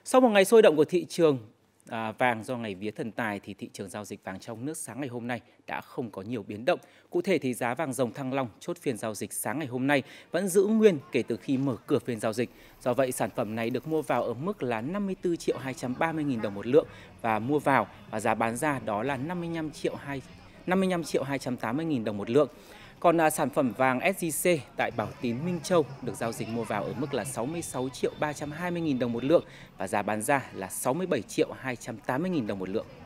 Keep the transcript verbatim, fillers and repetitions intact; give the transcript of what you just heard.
Sau một ngày sôi động của thị trường à, vàng do ngày vía thần tài thì thị trường giao dịch vàng trong nước sáng ngày hôm nay đã không có nhiều biến động. Cụ thể thì giá vàng dòng Thăng Long chốt phiên giao dịch sáng ngày hôm nay vẫn giữ nguyên kể từ khi mở cửa phiên giao dịch. Do vậy sản phẩm này được mua vào ở mức là năm mươi tư triệu hai trăm ba mươi nghìn đồng một lượng và mua vào và giá bán ra đó là năm mươi lăm triệu hai năm mươi lăm triệu hai trăm tám mươi nghìn đồng một lượng. Còn à, sản phẩm vàng ét gi xê tại Bảo Tín Minh Châu được giao dịch mua vào ở mức là sáu mươi sáu triệu ba trăm hai mươi nghìn đồng một lượng và giá bán ra là sáu mươi bảy triệu hai trăm tám mươi nghìn đồng một lượng.